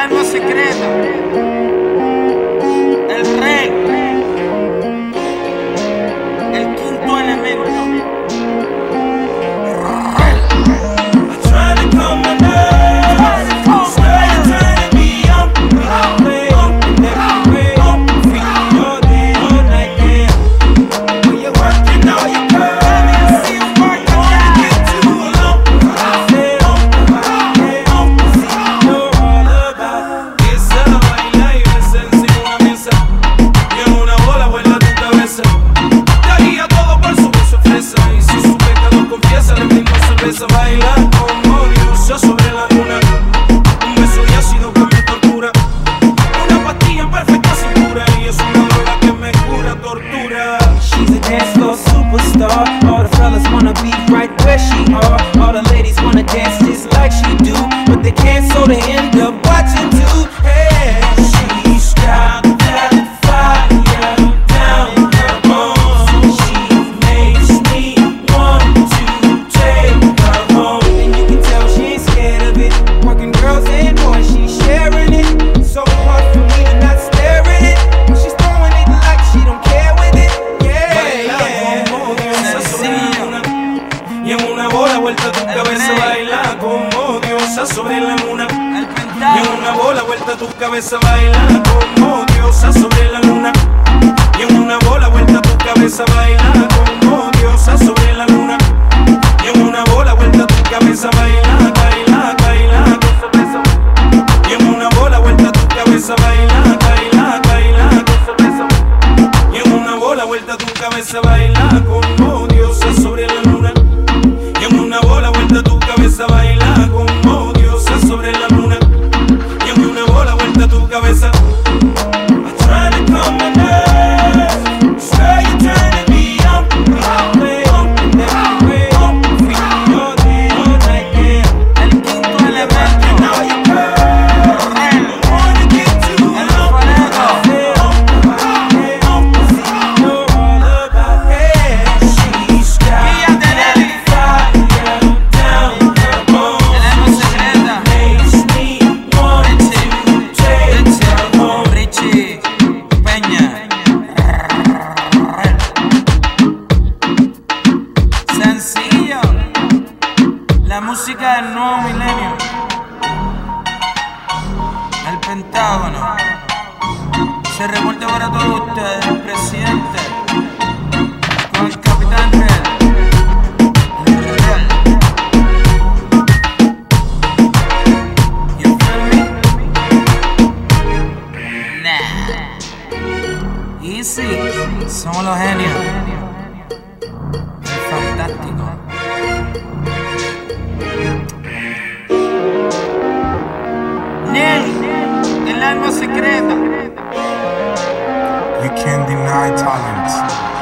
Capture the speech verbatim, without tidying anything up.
alma secreta, el rey, el quinto elemento. Baila como diosa sobre la luna. Un beso y ácido que me tortura. Una pastilla en perfecta cintura. Y es una droga que me cura tortura. She's a dance floor superstar. All the fellas wanna be right where she are. All the ladies wanna dance just like she do, but they can't, so they end up watching too. Hey, she's got that fire down in her bones. She makes me want to take her home. And you can tell she ain't scared of it. Working girls and boys, she's sharing it. So hard for me to not stare at it. But she's throwing it like she don't care with it. Yeah, Baila yeah. como diosa sobre la luna. Y en una bola vuelta tu cabeza. Baila como diosa sobre la luna. Y en una bola vuelta tu cabeza. Baila como diosa sobre la luna. Y en una bola vuelta tu cabeza. Baila como diosa sobre la luna. Y en una bola vuelta tu cabeza. Baila, baila, baila con sorpresa. Y en una bola vuelta tu cabeza. Baila, baila, baila con sorpresa. Y en una bola vuelta tu cabeza. Baila como diosa sobre la luna. Y en una bola vuelta tu cabeza. Baila como diosa sobre la luna. Y en una bola vuelta tu cabeza. I'm trying to come and dance. Say you're turning me up, up, up, and every way. Feel your day, all night, yeah. El quinto elemento, And now you girl, I wanna get to el know. alfarero. Guía de Nelly, el alma secreta. Richie, Richie Peña. Sencillo, la música del nuevo milenio. El Pentágono. Se reporta para todos ustedes, el presidente, con el capitán Red. Red. You feel me? Nah. Easy. Somos los genios. El fantástico. Nelly, el alma secreta. You can't deny talent.